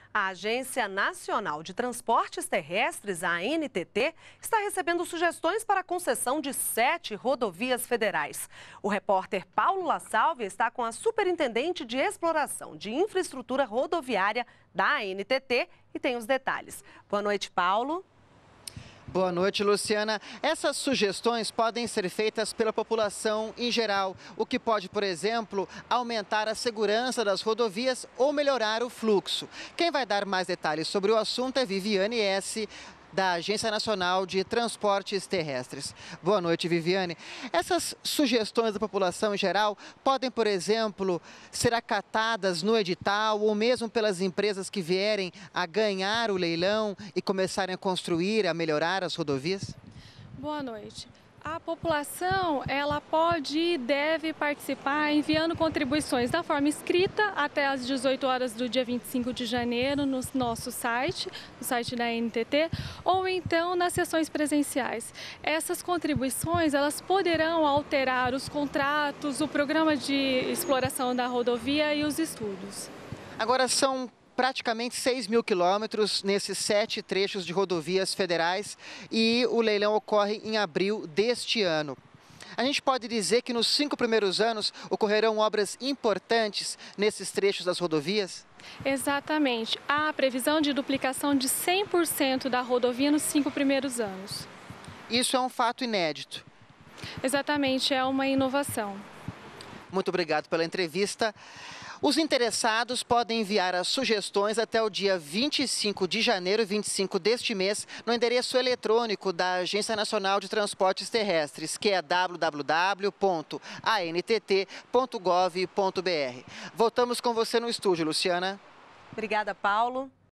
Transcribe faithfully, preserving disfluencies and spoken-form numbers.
A Agência Nacional de Transportes Terrestres, a A N T T, está recebendo sugestões para a concessão de sete rodovias federais. O repórter Paulo La Salve está com a Superintendente de Exploração de Infraestrutura Rodoviária da A N T T e tem os detalhes. Boa noite, Paulo. Boa noite, Luciana. Essas sugestões podem ser feitas pela população em geral, o que pode, por exemplo, aumentar a segurança das rodovias ou melhorar o fluxo. Quem vai dar mais detalhes sobre o assunto é Viviane S., da Agência Nacional de Transportes Terrestres. Boa noite, Viviane. Essas sugestões da população em geral podem, por exemplo, ser acatadas no edital ou mesmo pelas empresas que vierem a ganhar o leilão e começarem a construir, a melhorar as rodovias? Boa noite. A população, ela pode e deve participar enviando contribuições da forma escrita até às dezoito horas do dia vinte e cinco de janeiro no nosso site, no site da A N T T, ou então nas sessões presenciais. Essas contribuições, elas poderão alterar os contratos, o programa de exploração da rodovia e os estudos. Agora são praticamente seis mil quilômetros nesses sete trechos de rodovias federais e o leilão ocorre em abril deste ano. A gente pode dizer que nos cinco primeiros anos ocorrerão obras importantes nesses trechos das rodovias? Exatamente. Há a previsão de duplicação de cem por cento da rodovia nos cinco primeiros anos. Isso é um fato inédito. Exatamente, é uma inovação. Muito obrigado pela entrevista. Os interessados podem enviar as sugestões até o dia vinte e cinco de janeiro, vinte e cinco deste mês, no endereço eletrônico da Agência Nacional de Transportes Terrestres, que é w w w ponto a n t t ponto gov ponto b r. Voltamos com você no estúdio, Luciana. Obrigada, Paulo.